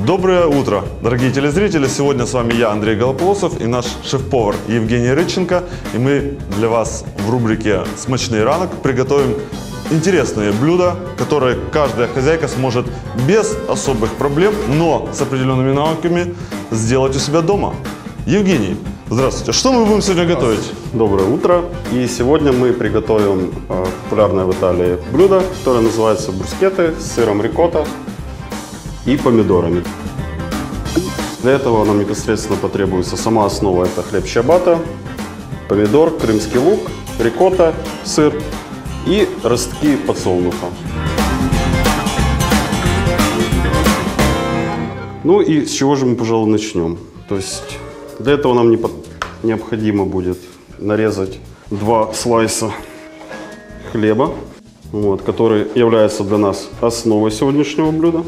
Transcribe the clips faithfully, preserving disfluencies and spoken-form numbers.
Доброе утро, дорогие телезрители! Сегодня с вами я, Андрей Голополосов, и наш шеф-повар Евгений Рыченко. И мы для вас в рубрике «Смачный ранок» приготовим интересные блюда, которые каждая хозяйка сможет без особых проблем, но с определенными навыками сделать у себя дома. Евгений, здравствуйте! Что мы будем сегодня готовить? Доброе утро! И сегодня мы приготовим э, популярное в Италии блюдо, которое называется брускетты с сыром рикотта и помидорами. Для этого нам непосредственно потребуется сама основа, это хлеб чиабатта, помидор, крымский лук, рикотта, сыр и ростки подсолнуха. Ну и с чего же мы, пожалуй, начнем? То есть для этого нам необходимо будет нарезать два слайса хлеба, вот, который является для нас основой сегодняшнего блюда.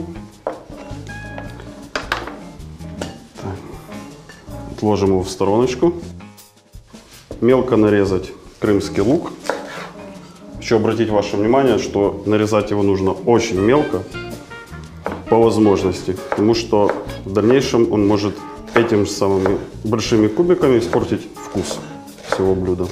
Отложим его в стороночку. Мелко нарезать крымский лук. Хочу обратить ваше внимание, что нарезать его нужно очень мелко, по возможности, потому что в дальнейшем он может этими же самыми большими кубиками испортить вкус всего блюда.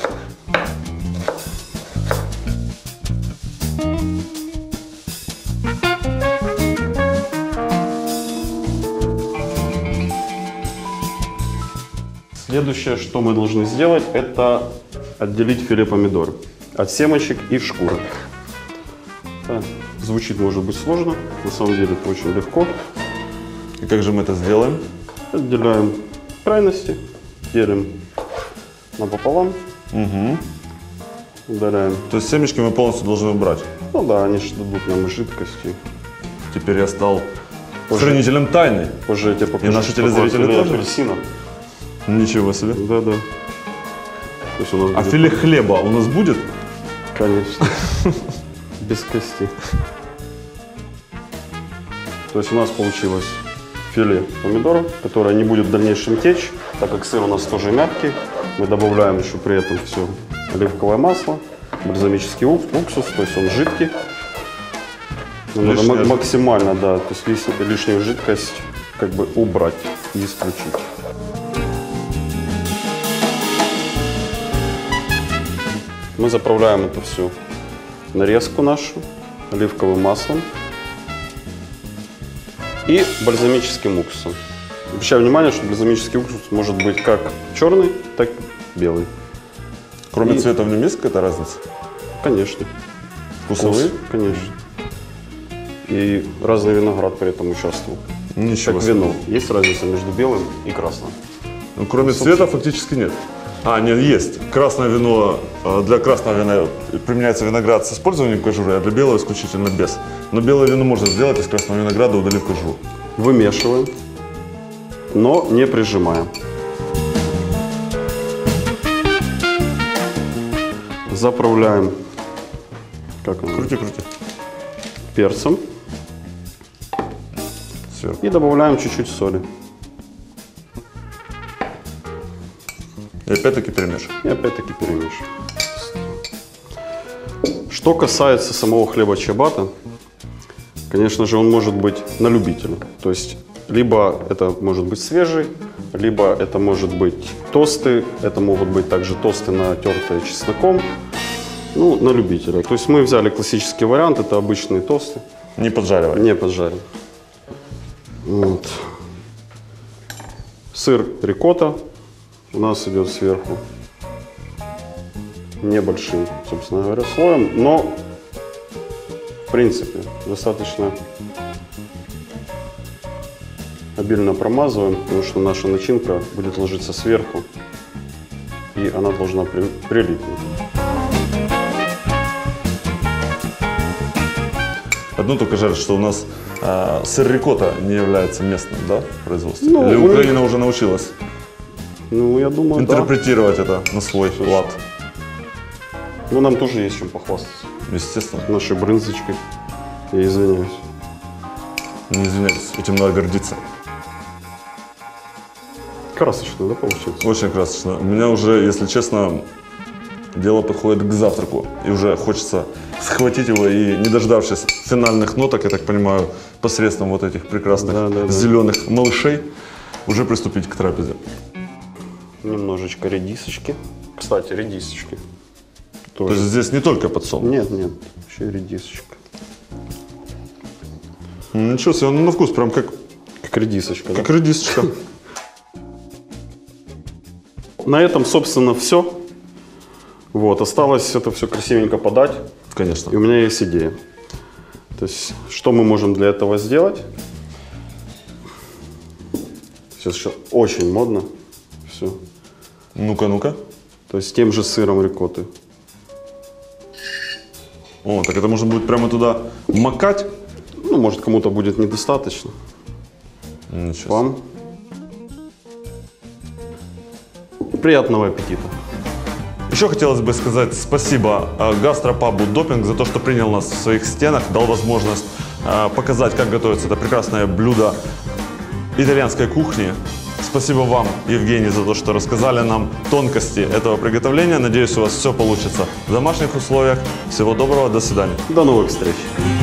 Следующее, что мы должны сделать, это отделить филе помидор от семечек и шкуры. Это звучит, может быть, сложно, на самом деле это очень легко. И как же мы это сделаем? Отделяем крайности, делим напополам, Угу. удаляем. То есть семечки мы полностью должны убрать. Ну да, они же дадут нам жидкости. Теперь я стал Позже. хранителем тайны. Позже я тебе покажу, И наши что телезрители такое филе тоже? апельсина. Ничего себе. Да-да. То есть у нас А будет- филе хлеба у нас будет? Конечно. Без кости. То есть у нас получилось филе помидоров, которое не будет в дальнейшем течь, так как сыр у нас тоже мягкий. Мы добавляем еще при этом все оливковое масло, бальзамический ук- уксус, то есть он жидкий. Нам надо Лишняя ма- максимально, да, то есть лиш- лишнюю жидкость как бы убрать и исключить. Мы заправляем это все нарезку нашу оливковым маслом и бальзамическим уксусом. Обращаю внимание, что бальзамический уксус может быть как черный, так и белый. Кроме И- цвета в нем есть какая-то разница? Конечно. Вкусовые? Вкус, конечно. И разный виноград при этом участвовал. Ничего Как себе. вино. Есть разница между белым и красным. Ну, кроме цвета фактически нет. А, нет, есть. Красное вино, э, для красного вина применяется виноград с использованием кожуры, а для белого исключительно без. Но белое вино можно сделать из красного винограда, удалив кожуру. Вымешиваем, но не прижимаем. Заправляем, как оно, Крути, крути. перцем Сверху. и добавляем чуть-чуть соли. И опять-таки перемешиваем. И опять-таки перемешиваем. Что касается самого хлеба чиабатта, конечно же, он может быть на любителя. То есть, либо это может быть свежий, либо это может быть тосты, это могут быть также тосты, натертые чесноком. Ну, на любителя. То есть мы взяли классический вариант, это обычные тосты, Не поджаривай. не поджарим. Вот. Сыр рикотта у нас идет сверху небольшим, собственно говоря, слоем, но в принципе достаточно обильно промазываем, потому что наша начинка будет ложиться сверху, и она должна при, прилипнуть. Одно только жаль, что у нас э, сыр рикотта не является местным, да, в производстве. Ну, Или у них- Украина уже научилась Ну, я думаю, да. интерпретировать это на свой лад. Ну, нам тоже есть чем похвастаться. Естественно. Нашей брынзочкой. Я извиняюсь. Не извиняйтесь, этим надо гордиться. Красочно, да, получается? Очень красочно. У меня уже, если честно, дело подходит к завтраку. И уже хочется схватить его и, не дождавшись финальных ноток, я так понимаю, посредством вот этих прекрасных Да, да, да. зеленых малышей, уже приступить к трапезе. Немножечко редисочки. Кстати, редисочки. То Тоже. есть здесь не только подсолнух. Нет, нет, еще и редисочка. Ну, ничего себе, он на вкус прям как, Как редисочка, как да? редисочка. На этом, собственно, все. Вот, осталось это все красивенько подать. Конечно. И у меня есть идея. То есть, что мы можем для этого сделать? Сейчас еще очень модно все. Ну-ка, ну-ка. То есть, тем же сыром рикотты. О, так это можно будет прямо туда макать. Ну, может, кому-то будет недостаточно. Ничего себе. Вам приятного аппетита. Еще хотелось бы сказать спасибо э, гастропабу «Допинг» за то, что принял нас в своих стенах, дал возможность э, показать, как готовится это прекрасное блюдо итальянской кухни. Спасибо вам, Евгений, за то, что рассказали нам тонкости этого приготовления. Надеюсь, у вас все получится в домашних условиях. Всего доброго, до свидания. До новых встреч.